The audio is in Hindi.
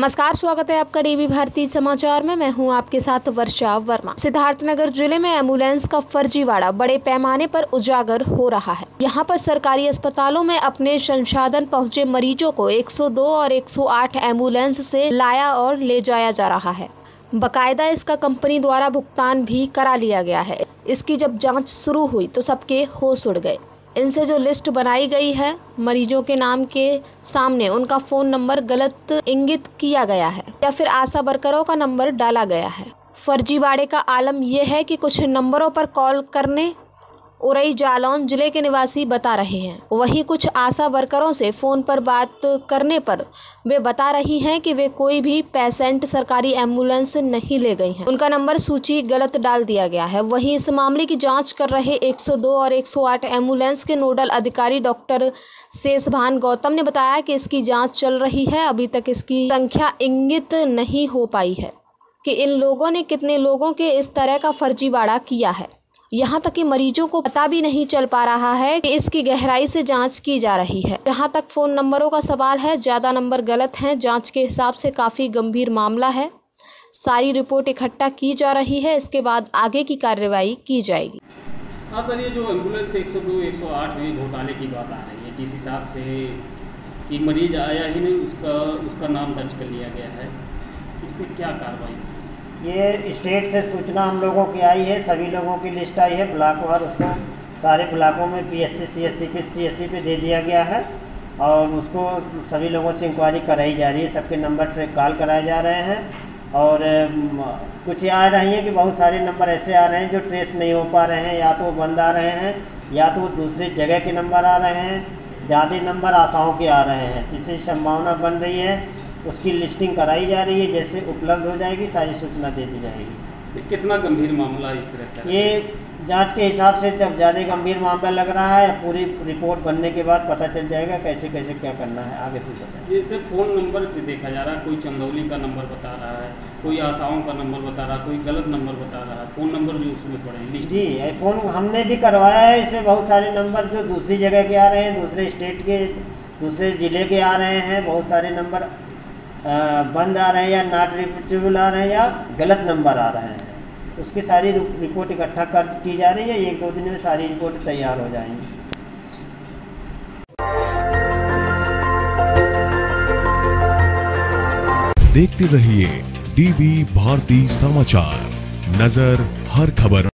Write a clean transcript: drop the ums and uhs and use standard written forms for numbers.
नमस्कार, स्वागत है आपका डीवी भारती समाचार में। मैं हूं आपके साथ वर्षा वर्मा। सिद्धार्थनगर जिले में एम्बुलेंस का फर्जीवाड़ा बड़े पैमाने पर उजागर हो रहा है। यहां पर सरकारी अस्पतालों में अपने संसाधन पहुंचे मरीजों को 102 और 108 एम्बुलेंस से लाया और ले जाया जा रहा है। बकायदा इसका कंपनी द्वारा भुगतान भी करा लिया गया है। इसकी जब जाँच शुरू हुई तो सबके होश उड़ गए। इनसे जो लिस्ट बनाई गई है, मरीजों के नाम के सामने उनका फ़ोन नंबर गलत इंगित किया गया है या फिर आशा वर्करों का नंबर डाला गया है। फर्जीवाड़े का आलम यह है कि कुछ नंबरों पर कॉल करने उरई जालौन जिले के निवासी बता रहे हैं, वहीं कुछ आशा वर्करों से फ़ोन पर बात करने पर वे बता रही हैं कि वे कोई भी पेशेंट सरकारी एम्बुलेंस नहीं ले गई हैं। उनका नंबर सूची गलत डाल दिया गया है। वहीं इस मामले की जांच कर रहे 102 और 108 एम्बुलेंस के नोडल अधिकारी डॉक्टर शेषभान गौतम ने बताया कि इसकी जाँच चल रही है। अभी तक इसकी संख्या इंगित नहीं हो पाई है कि इन लोगों ने कितने लोगों के इस तरह का फर्जीवाड़ा किया है। यहाँ तक कि मरीजों को पता भी नहीं चल पा रहा है कि इसकी गहराई से जांच की जा रही है। जहाँ तक फ़ोन नंबरों का सवाल है, ज़्यादा नंबर गलत हैं। जांच के हिसाब से काफ़ी गंभीर मामला है। सारी रिपोर्ट इकट्ठा की जा रही है, इसके बाद आगे की कार्रवाई की जाएगी। हाँ सर, ये जो एम्बुलेंस 102, 108 में घोटाले की बात आ रही है, जिस हिसाब से कि मरीज आया ही नहीं, उसका नाम दर्ज कर लिया गया है, इस पर क्या कार्रवाई? ये स्टेट से सूचना हम लोगों की आई है, सभी लोगों की लिस्ट आई है ब्लॉकवार। उसको सारे ब्लॉकों में PSC CSC पे दे दिया गया है और उसको सभी लोगों से इंक्वायरी कराई जा रही है। सबके नंबर ट्रैक कॉल कराए जा रहे हैं और कुछ आ रही हैं कि बहुत सारे नंबर ऐसे आ रहे हैं जो ट्रेस नहीं हो पा रहे हैं, या तो बंद आ रहे हैं या तो दूसरी जगह के नंबर आ रहे हैं। ज़्यादा नंबर आशाओं के आ रहे हैं, जिससे संभावना बन रही है। उसकी लिस्टिंग कराई जा रही है, जैसे उपलब्ध हो जाएगी सारी सूचना दे दी जाएगी। कितना गंभीर मामला इस तरह से? ये जांच के हिसाब से जब ज़्यादा गंभीर मामला लग रहा है, पूरी रिपोर्ट बनने के बाद पता चल जाएगा कैसे कैसे क्या करना है, आगे फिर बताएं। जैसे फ़ोन नंबर देखा जा रहा है, कोई चंदौली का नंबर बता रहा है, कोई आशाओं का नंबर बता रहा है, कोई गलत नंबर बता रहा है, फ़ोन नंबर भी उसमें पड़े लिस्ट। जी, फ़ोन हमने भी करवाया है। इसमें बहुत सारे नंबर जो दूसरी जगह के आ रहे हैं, दूसरे स्टेट के, दूसरे ज़िले के आ रहे हैं। बहुत सारे नंबर बंद आ रहे हैं या नॉट रिपीटेबल आ रहे हैं या गलत नंबर आ रहे हैं। उसकी सारी रिपोर्ट इकट्ठा की जा रही है। 1-2 दिन में सारी रिपोर्ट तैयार हो जाएंगी। देखते रहिए डीवी भारती समाचार, नजर हर खबर।